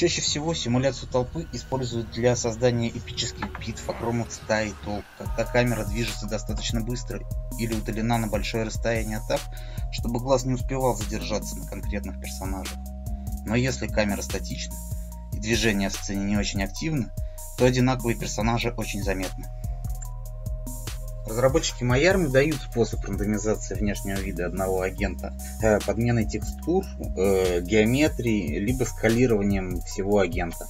Чаще всего симуляцию толпы используют для создания эпических битв, огромных стаи и толп, когда камера движется достаточно быстро или удалена на большое расстояние так, чтобы глаз не успевал задержаться на конкретных персонажах. Но если камера статична и движения в сцене не очень активны, то одинаковые персонажи очень заметны. Разработчики MyArmy дают способ рандомизации внешнего вида одного агента подменой текстур, геометрии, либо скалированием всего агента.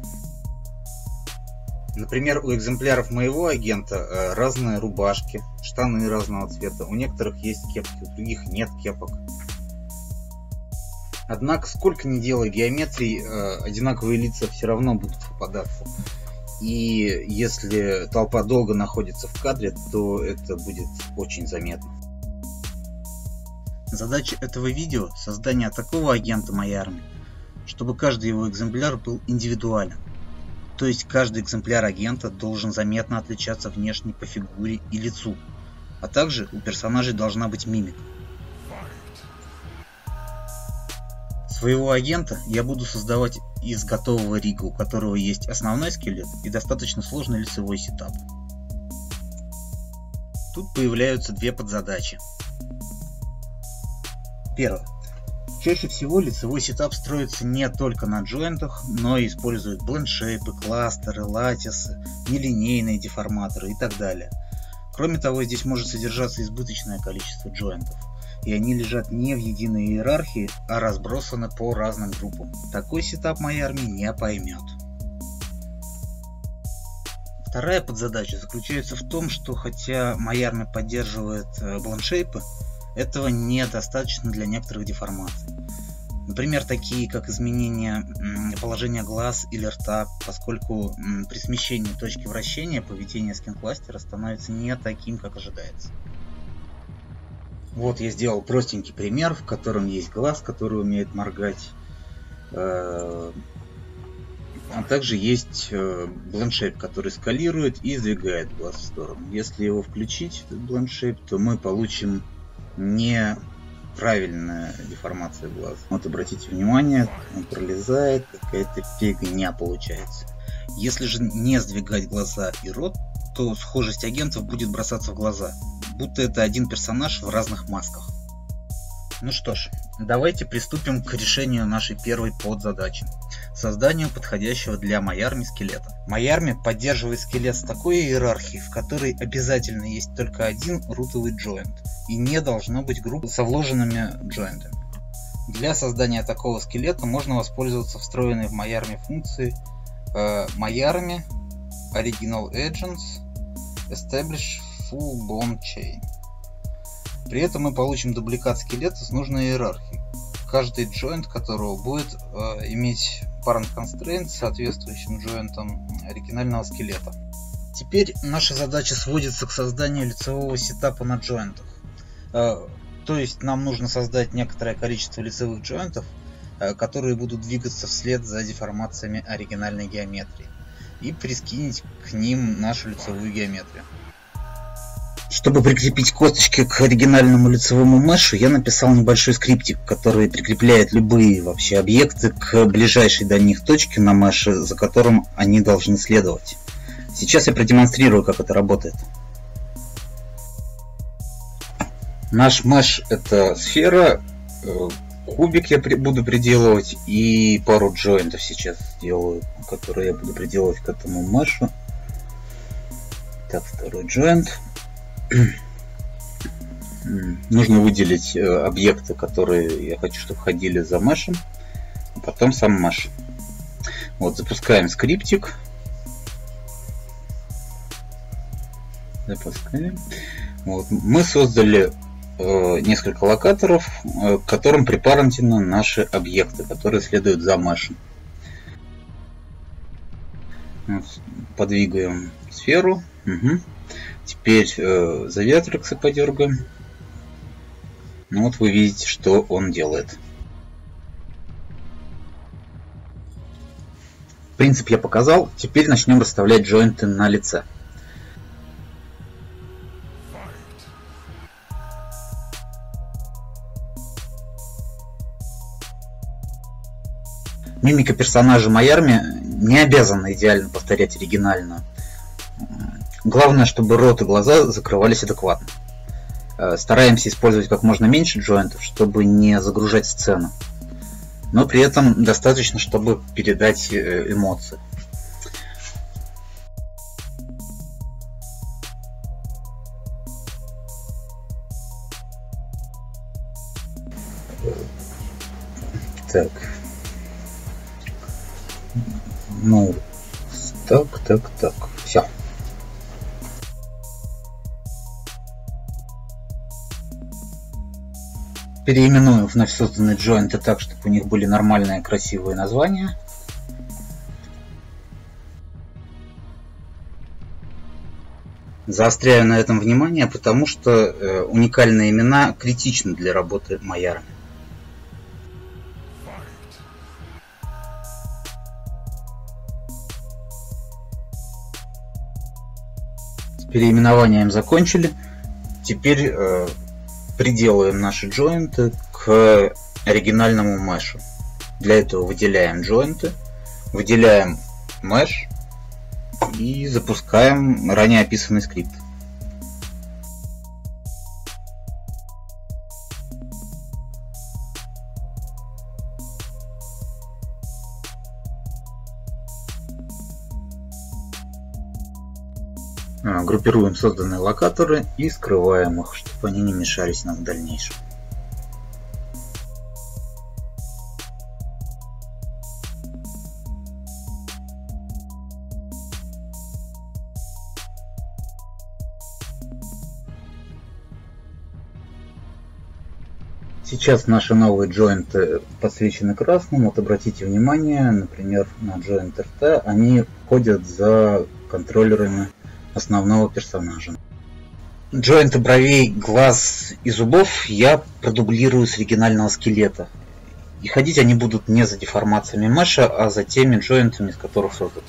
Например, у экземпляров моего агента разные рубашки, штаны разного цвета, у некоторых есть кепки, у других нет кепок. Однако, сколько ни делай геометрии, одинаковые лица все равно будут попадаться. И если толпа долго находится в кадре, то это будет очень заметно. Задача этого видео – создание такого агента MyArmy, чтобы каждый его экземпляр был индивидуален. То есть каждый экземпляр агента должен заметно отличаться внешне по фигуре и лицу, а также у персонажей должна быть мимика. Своего агента я буду создавать из готового рига, у которого есть основной скелет и достаточно сложный лицевой сетап. Тут появляются две подзадачи. Первое. Чаще всего лицевой сетап строится не только на джойнтах, но и использует блендшейпы, кластеры, латисы, нелинейные деформаторы и так далее. Кроме того, здесь может содержаться избыточное количество джойнтов, и они лежат не в единой иерархии, а разбросаны по разным группам. Такой сетап MyArmy не поймет. Вторая подзадача заключается в том, что хотя MyArmy поддерживает блендшейпы, этого недостаточно для некоторых деформаций. Например, такие как изменение положения глаз или рта, поскольку при смещении точки вращения поведение скин-кластера становится не таким, как ожидается. Вот я сделал простенький пример, в котором есть глаз, который умеет моргать, а также есть блендшейп, который скалирует и сдвигает глаз в сторону. Если его включить, этот блендшейп, то мы получим неправильная деформация глаза. Вот обратите внимание, он пролезает, какая-то фигня получается. Если же не сдвигать глаза и рот, то схожесть агентов будет бросаться в глаза, будто это один персонаж в разных масках. Ну что ж, давайте приступим к решению нашей первой подзадачи – созданию подходящего для MyArmy скелета. MyArmy поддерживает скелет с такой иерархией, в которой обязательно есть только один рутовый джойнт, и не должно быть группы со вложенными джойнтами. Для создания такого скелета можно воспользоваться встроенной в MyArmy функцией MyArmy Original Agents Establish Full Bone Chain. При этом мы получим дубликат скелета с нужной иерархией, каждый джойнт которого будет иметь parent constraint с соответствующим джойнтом оригинального скелета. Теперь наша задача сводится к созданию лицевого сетапа на джойнтах. То есть нам нужно создать некоторое количество лицевых джойнтов, которые будут двигаться вслед за деформациями оригинальной геометрии, и прискинить к ним нашу лицевую геометрию. Чтобы прикрепить косточки к оригинальному лицевому мешу, я написал небольшой скриптик, который прикрепляет любые вообще объекты к ближайшей до них точке на меше, за которым они должны следовать. Сейчас я продемонстрирую, как это работает. Наш меш — это сфера, кубик я буду приделывать и пару джойнтов сейчас сделаю, которые я буду приделывать к этому мешу. Так, второй джойнт. Нужно выделить объекты, которые я хочу, чтобы ходили за мешем, а потом сам меш. Вот, запускаем скриптик. Запускаем. Вот, мы создали несколько локаторов, к которым припарентены наши объекты, которые следуют за мешем. Вот, подвигаем сферу. Угу. Теперь за вертрексы подергаем. Ну вот вы видите, что он делает. Принцип я показал. Теперь начнем расставлять джойнты на лице. Мимика персонажа Майарми не обязана идеально повторять оригинальную. Главное, чтобы рот и глаза закрывались адекватно. Стараемся использовать как можно меньше джойнтов, чтобы не загружать сцену. Но при этом достаточно, чтобы передать эмоции. Так. Ну, так. Все. Переименуем вновь созданные джойнты так, чтобы у них были нормальные красивые названия. Заостряю на этом внимание, потому что уникальные имена критичны для работы Майарми. С переименованием закончили. Теперь приделаем наши джойнты к оригинальному мешу. Для этого выделяем джойнты, выделяем меш и запускаем ранее описанный скрипт. Группируем созданные локаторы и скрываем их, чтобы они не мешались нам в дальнейшем. Сейчас наши новые джойнты подсвечены красным. Вот обратите внимание, например, на джойнт рта, они ходят за контроллерами основного персонажа. Джойнты бровей, глаз и зубов я продублирую с оригинального скелета. И ходить они будут не за деформациями меша, а за теми джойнтами, из которых созданы.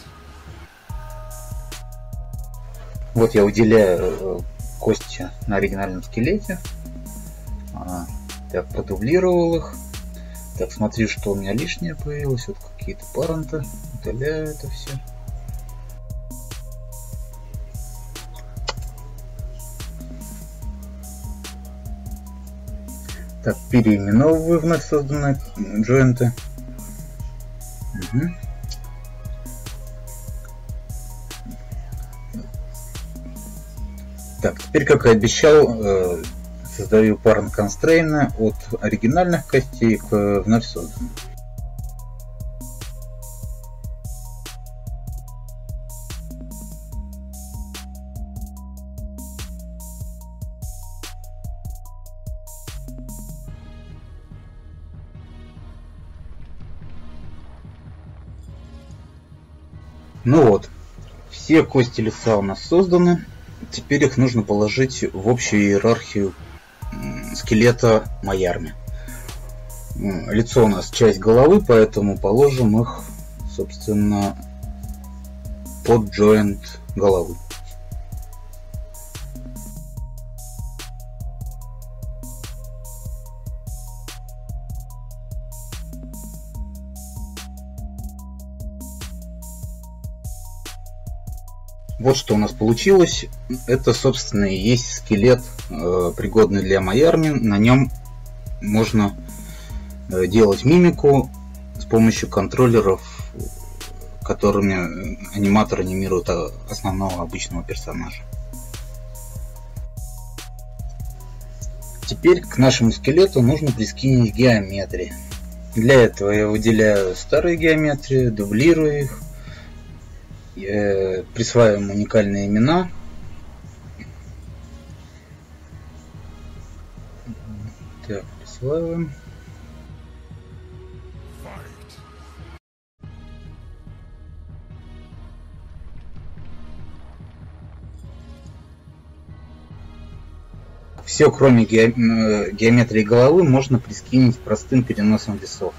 Вот я выделяю кости на оригинальном скелете. Так, продублировал их. Так, смотрю, что у меня лишнее появилось. Вот какие-то паренты. Удаляю это все. Так, переименовываю вновь созданные джойнты. Угу. Так, теперь, как и обещал, создаю parent constraint от оригинальных костей к вновь созданным. Ну вот, все кости лица у нас созданы. Теперь их нужно положить в общую иерархию скелета Майарми. Лицо у нас часть головы, поэтому положим их, собственно, под джойнт головы. Вот что у нас получилось. Это, собственно, и есть скелет, пригодный для Майарми. На нем можно делать мимику с помощью контроллеров, которыми аниматор анимирует основного обычного персонажа. Теперь к нашему скелету нужно прискинуть геометрии. Для этого я выделяю старые геометрии, дублирую их. Присваиваем уникальные имена. Так, присваиваем. Все, кроме геометрии головы, можно прискинуть простым переносом весов.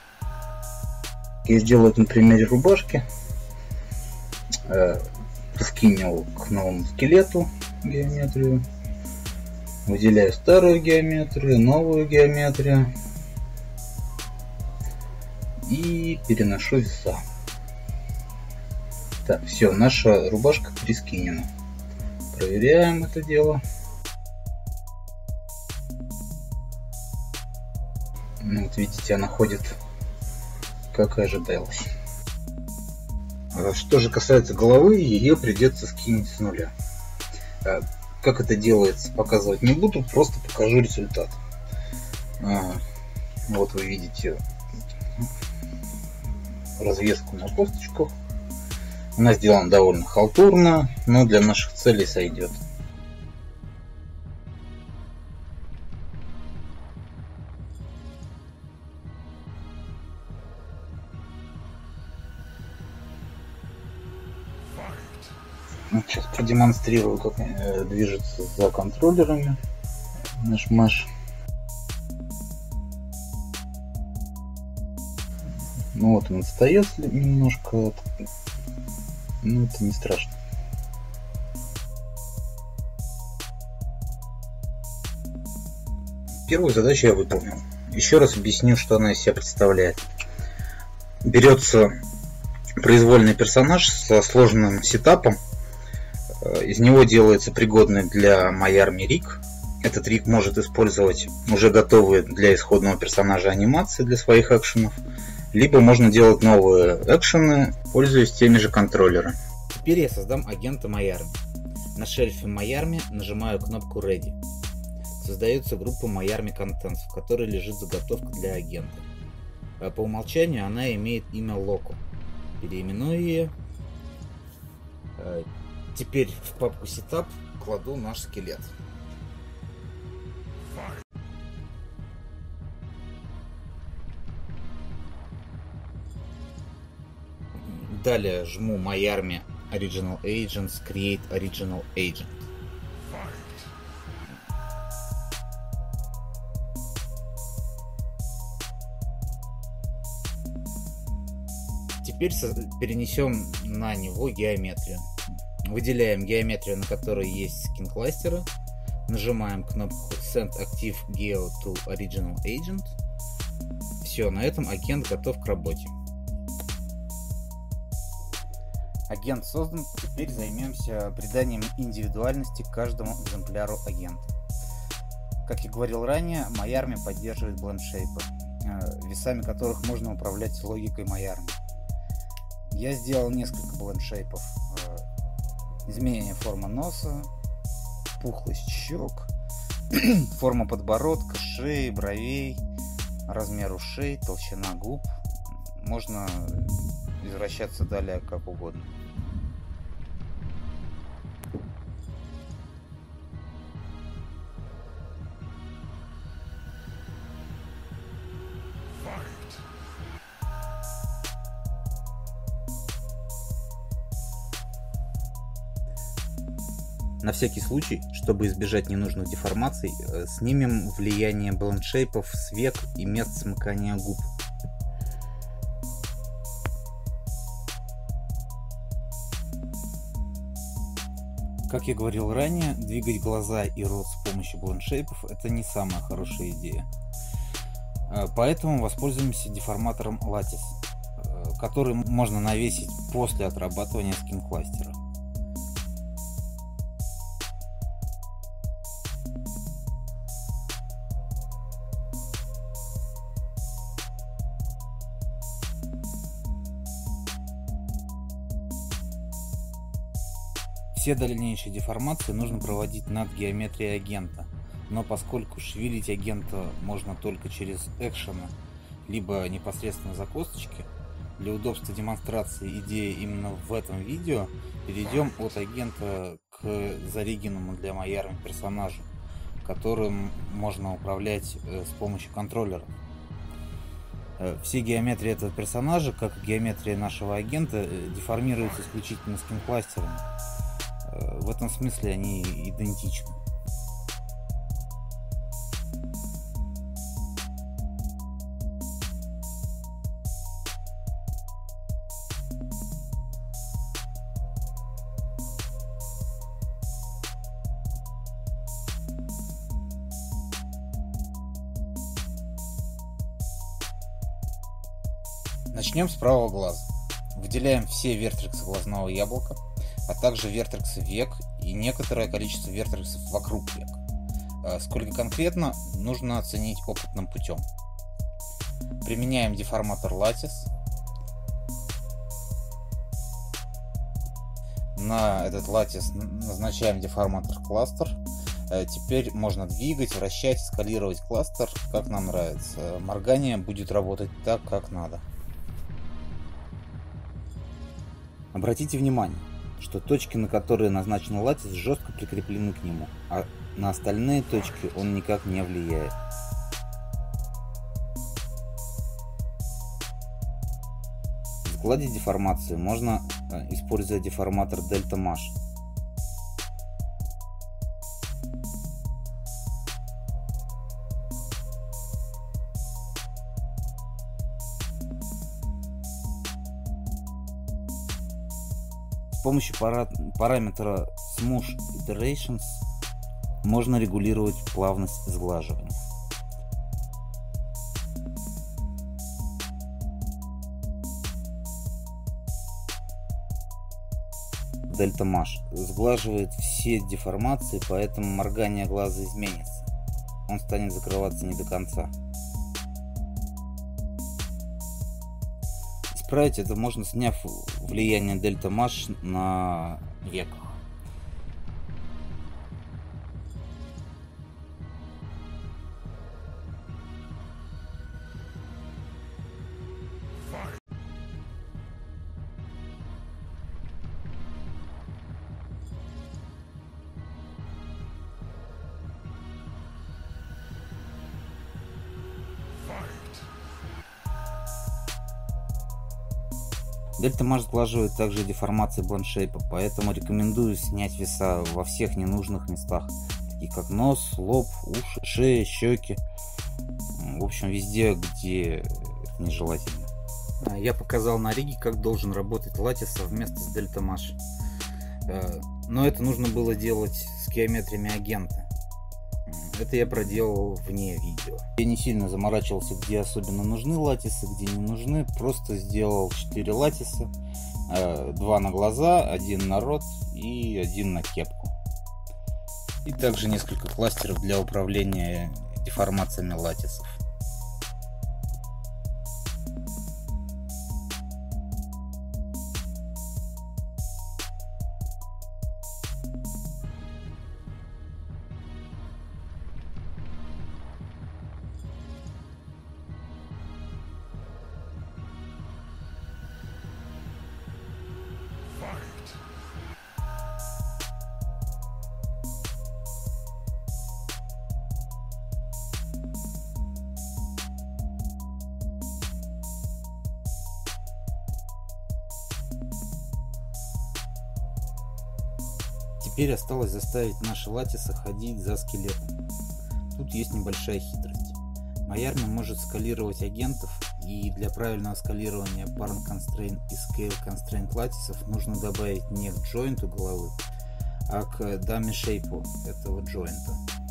Я сделаю это на примере рубашки. Прискинул к новому скелету геометрию, выделяю старую геометрию, новую геометрию, И переношусь за. Так, все, наша рубашка прискинена. Проверяем это дело. Ну, вот видите, она ходит, как и ожидалось. Что же касается головы, ее придется скинуть с нуля. Как это делается, показывать не буду, просто покажу результат. Вот вы видите развеску на косточках. Она сделана довольно халтурно, но для наших целей сойдет. Сейчас продемонстрирую, как движется за контроллерами наш Мэш. Ну вот он отстает немножко, но это не страшно. Первую задачу я выполнил. Еще раз объясню, что она из себя представляет. Берется произвольный персонаж со сложным сетапом. Из него делается пригодный для моей армии риг. Этот риг может использовать уже готовые для исходного персонажа анимации для своих экшенов. Либо можно делать новые экшены, пользуясь теми же контроллерами. Теперь я создам агента моей армии. На шельфе моей армии нажимаю кнопку Ready. Создается группа моей армии Contents, в которой лежит заготовка для агента. По умолчанию она имеет имя Loco. Переименую ее. Теперь в папку Setup кладу наш скелет. Далее жму моей армии Original Agents, Create Original Agent. Теперь перенесем на него геометрию. Выделяем геометрию, на которой есть скин кластера. Нажимаем кнопку Send Active Geo to Original Agent. Все, на этом агент готов к работе. Агент создан, теперь займемся приданием индивидуальности каждому экземпляру агента. Как я говорил ранее, моя армия поддерживает блендшейпы, весами которых можно управлять логикой моей армии. Я сделал несколько блендшейпов. Изменение формы носа, пухлость щек, форма подбородка, шеи, бровей, размер ушей, толщина губ. Можно извращаться далее как угодно. На всякий случай, чтобы избежать ненужных деформаций, снимем влияние блендшейпов с век и мест смыкания губ. Как я говорил ранее, двигать глаза и рот с помощью блендшейпов — это не самая хорошая идея. Поэтому воспользуемся деформатором Lattice, который можно навесить после отрабатывания скин-кластера. Все дальнейшие деформации нужно проводить над геометрией агента, но поскольку шевелить агента можно только через экшены, либо непосредственно за косточки, для удобства демонстрации идеи именно в этом видео перейдем от агента к зарегенному для моей армии персонажу, которым можно управлять с помощью контроллера. Все геометрии этого персонажа, как и геометрия нашего агента, деформируются исключительно скин-кластерами. В этом смысле они идентичны. Начнем с правого глаза. Выделяем все вертрексы глазного яблока, а также вертрексы век и некоторое количество вертрексов вокруг век. Сколько конкретно, нужно оценить опытным путем. Применяем деформатор Lattice. На этот Lattice назначаем деформатор Cluster. Теперь можно двигать, вращать, скалировать кластер, как нам нравится. Моргание будет работать так, как надо. Обратите внимание, что точки, на которые назначен Lattice, жестко прикреплены к нему, а на остальные точки он никак не влияет. Сгладить деформацию можно, используя деформатор Delta Mesh. С помощью параметра Smooth Iterations можно регулировать плавность сглаживания. Delta Mesh сглаживает все деформации, поэтому моргание глаза изменится. Он станет закрываться не до конца. Исправить это можно, сняв влияние Delta Mesh на веках. Delta Mesh сглаживает также деформации блендшейпа, поэтому рекомендую снять веса во всех ненужных местах, такие как нос, лоб, уши, шея, щеки. В общем, везде, где это нежелательно. Я показал на риге, как должен работать Lattice совместно с Delta Mesh. Но это нужно было делать с геометриями агента. Это я проделал вне видео. Я не сильно заморачивался, где особенно нужны латисы, где не нужны. Просто сделал 4 латиса. 2 на глаза, 1 на рот и 1 на кепку. И также несколько кластеров для управления деформациями латисов. Теперь осталось заставить наши латисы ходить за скелетом. Тут есть небольшая хитрость. Майарми может скалировать агентов, и для правильного скалирования Parent Constraint и Scale Constraint латисов нужно добавить не к джойнту головы, а к dummy shape этого джойнта.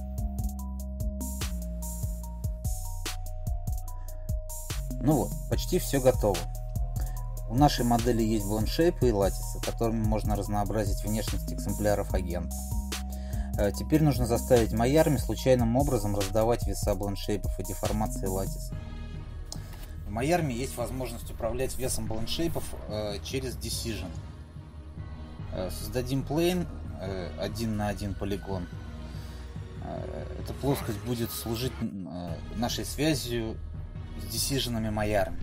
Ну вот, почти все готово. У нашей модели есть блендшейпы и латисы, которыми можно разнообразить внешность экземпляров агента. Теперь нужно заставить Майарми случайным образом раздавать веса блендшейпов и деформации латисов. В Майарми есть возможность управлять весом блендшейпов через Decision. Создадим плейн 1 на 1 полигон. Эта плоскость будет служить нашей связью с Decision'ами Майарми.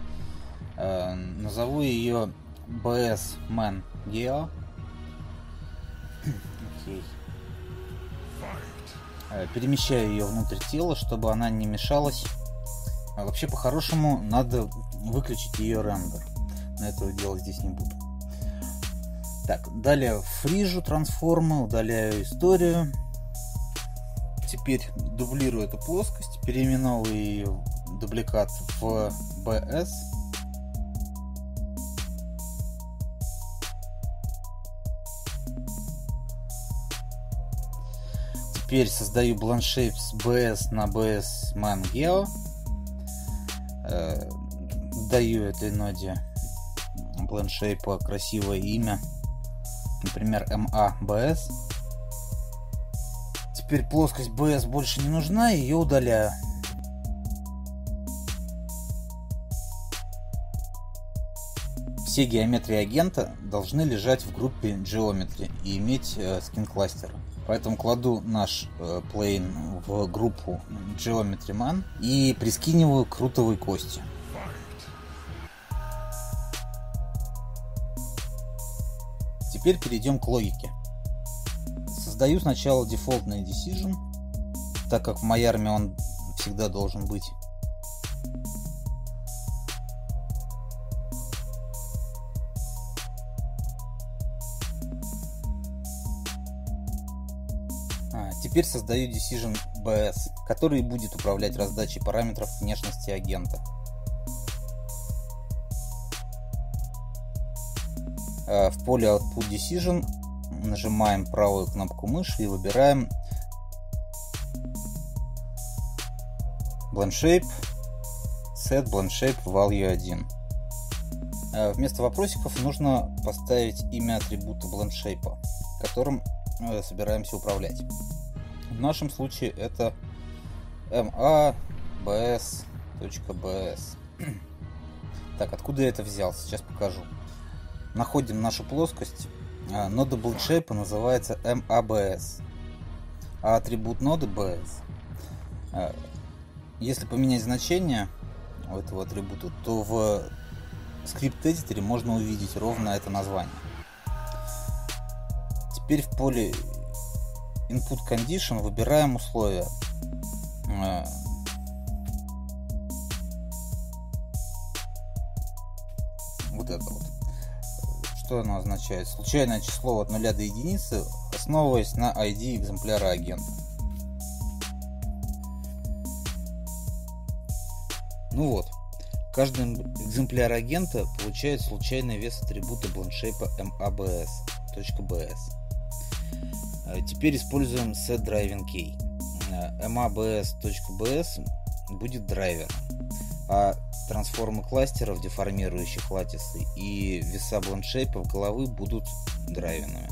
Назову ее BS Man Geo. Okay. Перемещаю ее внутрь тела, чтобы она не мешалась. Вообще, по-хорошему, надо выключить ее рендер. Но этого делать здесь не буду. Так, далее фрижу трансформы, удаляю историю. Теперь дублирую эту плоскость, переименовываю ее в дубликат в BS. Теперь создаю blendShapes BS на BS Man Geo. даю этой ноде BlendShape красивое имя, например, MABS. Теперь плоскость BS больше не нужна, ее удаляю. Все геометрии агента должны лежать в группе Geometry и иметь скин кластера. Поэтому кладу наш plane в группу Geometry Man и прискиниваю к рутовой кости. Теперь перейдем к логике. Создаю сначала дефолтный decision, так как в моей армии он всегда должен быть. Теперь создаю Decision BS, который будет управлять раздачей параметров внешности агента. В поле Output Decision нажимаем правую кнопку мыши и выбираем BlendShape, Set BlendShape Value 1. Вместо вопросиков нужно поставить имя атрибута BlendShape, которым собираемся управлять. В нашем случае это MABS.bs. Так, откуда я это взял? Сейчас покажу. Находим нашу плоскость. Нода BlendShape называется MABS, а атрибут ноды BS. Если поменять значение у этого атрибута, то в скрипт-эдиторе можно увидеть ровно это название. Теперь в поле Input Condition выбираем условия. Вот это вот. Что оно означает? Случайное число от 0 до единицы, основываясь на ID экземпляра агента. Ну вот. Каждый экземпляр агента получает случайный вес атрибута BlendShape MABS.bs. Теперь используем setDrivingKey. MABS.bs будет драйвером, а трансформы кластеров, деформирующих латисы, и веса BlendShape головы будут драйвенными.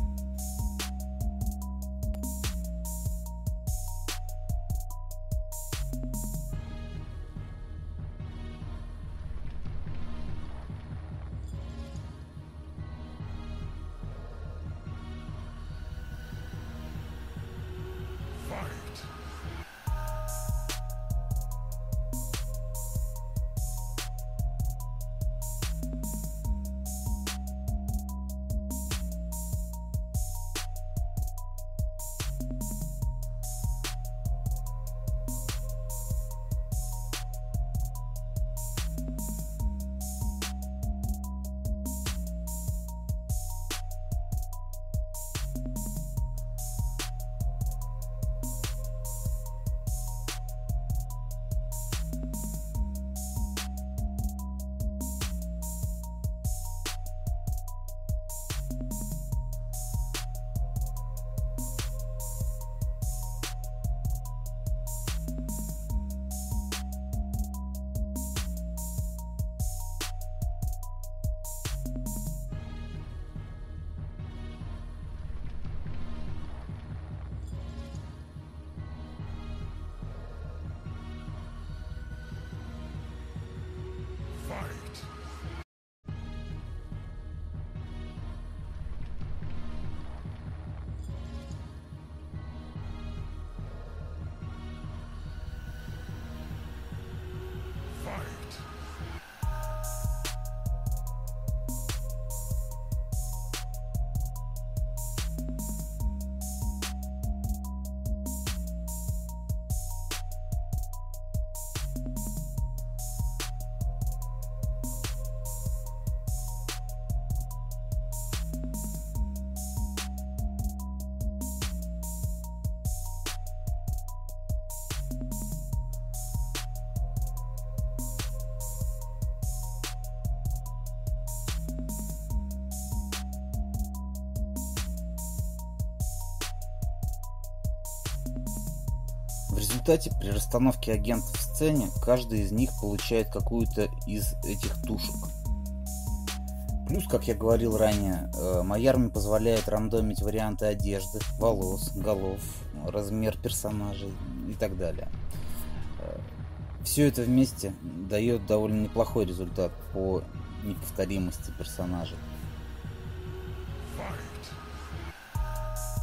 В результате при расстановке агентов в сцене каждый из них получает какую-то из этих тушек. Плюс, как я говорил ранее, Майярми позволяет рандомить варианты одежды, волос, голов, размер персонажей и так далее. Все это вместе дает довольно неплохой результат по неповторимости персонажей.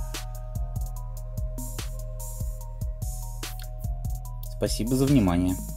Спасибо за внимание.